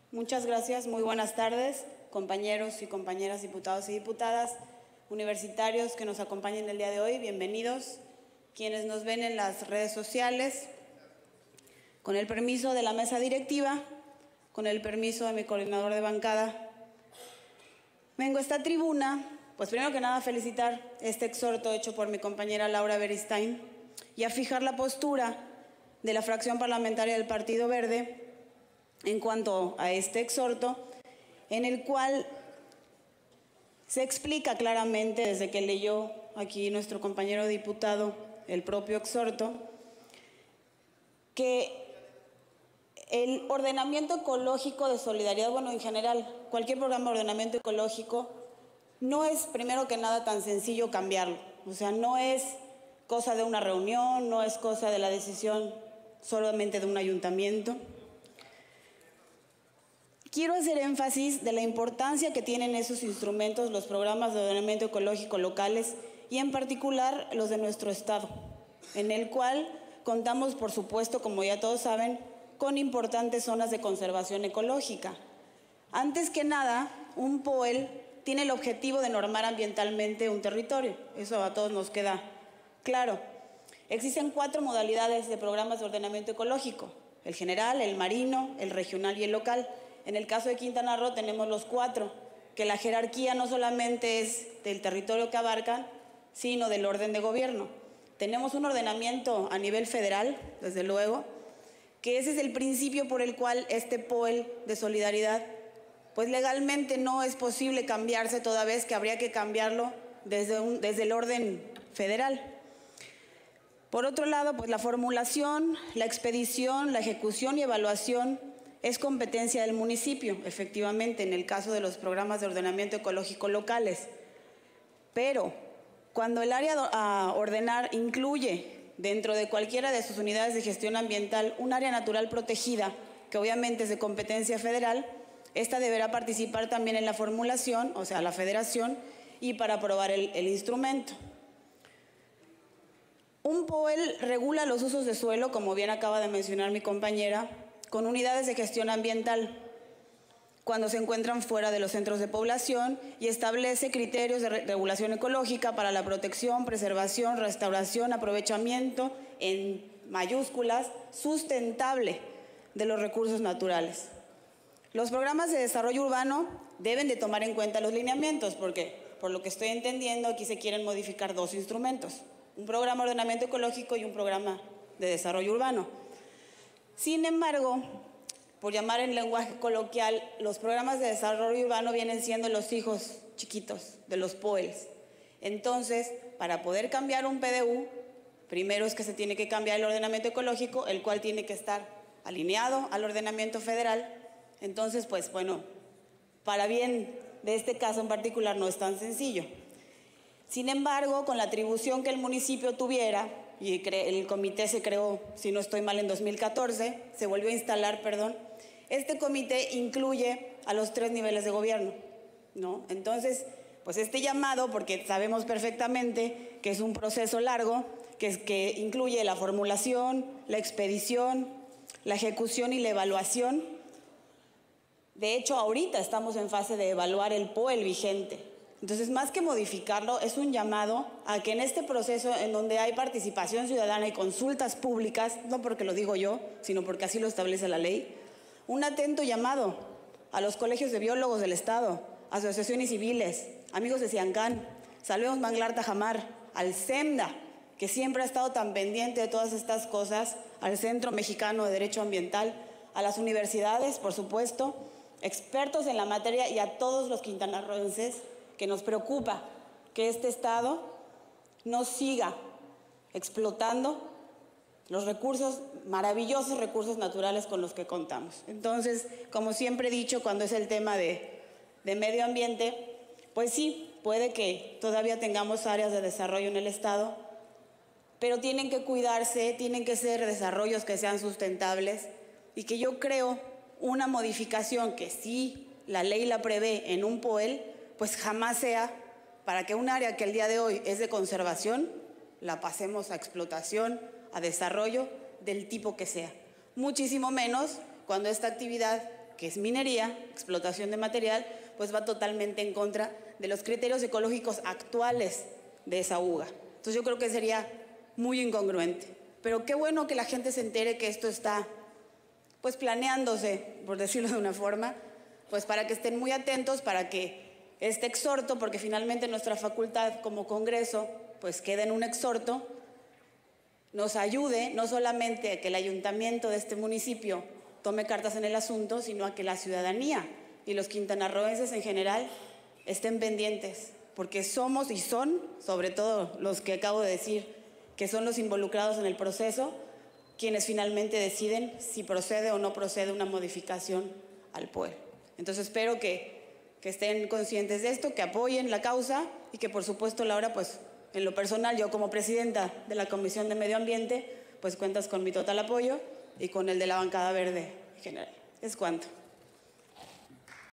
Muchas gracias, muy buenas tardes, compañeros y compañeras diputados y diputadas, universitarios que nos acompañan el día de hoy, bienvenidos, quienes nos ven en las redes sociales, con el permiso de la mesa directiva, con el permiso de mi coordinador de bancada. Vengo a esta tribuna, pues primero que nada felicitar este exhorto hecho por mi compañera Laura Beristain y a fijar la postura de la fracción parlamentaria del Partido Verde en cuanto a este exhorto, en el cual se explica claramente, desde que leyó aquí nuestro compañero diputado el propio exhorto, que el ordenamiento ecológico de solidaridad, bueno, en general, cualquier programa de ordenamiento ecológico, no es, primero que nada, tan sencillo cambiarlo. O sea, no es cosa de una reunión, no es cosa de la decisión solamente de un ayuntamiento. Quiero hacer énfasis de la importancia que tienen esos instrumentos, los programas de ordenamiento ecológico locales y en particular los de nuestro estado, en el cual contamos, por supuesto, como ya todos saben, con importantes zonas de conservación ecológica. Antes que nada, un POEL tiene el objetivo de normar ambientalmente un territorio, eso a todos nos queda claro. Existen 4 modalidades de programas de ordenamiento ecológico: el general, el marino, el regional y el local. En el caso de Quintana Roo tenemos los 4, que la jerarquía no solamente es del territorio que abarcan, sino del orden de gobierno. Tenemos un ordenamiento a nivel federal, desde luego, que ese es el principio por el cual este POEL de solidaridad, pues legalmente no es posible cambiarse, toda vez que habría que cambiarlo desde el orden federal. Por otro lado, pues la formulación, la expedición, la ejecución y evaluación es competencia del municipio, efectivamente, en el caso de los programas de ordenamiento ecológico locales. Pero cuando el área a ordenar incluye dentro de cualquiera de sus unidades de gestión ambiental un área natural protegida, que obviamente es de competencia federal, esta deberá participar también en la formulación, o sea, la federación, y para aprobar el instrumento. Un POEL regula los usos de suelo, como bien acaba de mencionar mi compañera, con unidades de gestión ambiental, cuando se encuentran fuera de los centros de población, y establece criterios de regulación ecológica para la protección, preservación, restauración, aprovechamiento, en mayúsculas, sustentable de los recursos naturales. Los programas de desarrollo urbano deben de tomar en cuenta los lineamientos, porque, por lo que estoy entendiendo, aquí se quieren modificar 2 instrumentos, un programa de ordenamiento ecológico y un programa de desarrollo urbano. Sin embargo, por llamar en lenguaje coloquial, los programas de desarrollo urbano vienen siendo los hijos chiquitos de los POELs. Entonces, para poder cambiar un PDU, primero es que se tiene que cambiar el ordenamiento ecológico, el cual tiene que estar alineado al ordenamiento federal. Entonces, pues bueno, para bien de este caso en particular no es tan sencillo. Sin embargo, con la atribución que el municipio tuviera, y el comité se creó, si no estoy mal, en 2014, se volvió a instalar, perdón, este comité incluye a los 3 niveles de gobierno, ¿no? Entonces, pues este llamado, porque sabemos perfectamente que es un proceso largo, que incluye la formulación, la expedición, la ejecución y la evaluación. De hecho, ahorita estamos en fase de evaluar el POEL vigente. Entonces, más que modificarlo, es un llamado a que en este proceso, en donde hay participación ciudadana y consultas públicas, no porque lo digo yo, sino porque así lo establece la ley, un atento llamado a los colegios de biólogos del Estado, asociaciones civiles, amigos de Ciancán, Salvemos Manglar Tajamar, al CEMDA, que siempre ha estado tan pendiente de todas estas cosas, al Centro Mexicano de Derecho Ambiental, a las universidades, por supuesto, expertos en la materia, y a todos los quintanarroenses, que nos preocupa que este Estado no siga explotando los recursos, maravillosos recursos naturales con los que contamos. Entonces, como siempre he dicho, cuando es el tema de medio ambiente, pues sí, puede que todavía tengamos áreas de desarrollo en el Estado, pero tienen que cuidarse, tienen que ser desarrollos que sean sustentables, y que yo creo una modificación que sí la ley la prevé en un POEL, pues jamás sea para que un área que el día de hoy es de conservación, la pasemos a explotación, a desarrollo del tipo que sea. Muchísimo menos cuando esta actividad que es minería, explotación de material, pues va totalmente en contra de los criterios ecológicos actuales de esa UGA. Entonces yo creo que sería muy incongruente. Pero qué bueno que la gente se entere que esto está pues planeándose, por decirlo de una forma, pues para que estén muy atentos, para que este exhorto, porque finalmente nuestra facultad como Congreso, pues queda en un exhorto, nos ayude no solamente a que el ayuntamiento de este municipio tome cartas en el asunto, sino a que la ciudadanía y los quintanarroenses en general estén pendientes, porque somos y son, sobre todo los que acabo de decir, que son los involucrados en el proceso, quienes finalmente deciden si procede o no procede una modificación al pueblo. Entonces espero que estén conscientes de esto, que apoyen la causa y que por supuesto, Laura, pues en lo personal, yo como presidenta de la Comisión de Medio Ambiente, pues cuentas con mi total apoyo y con el de la bancada verde en general. Es cuanto.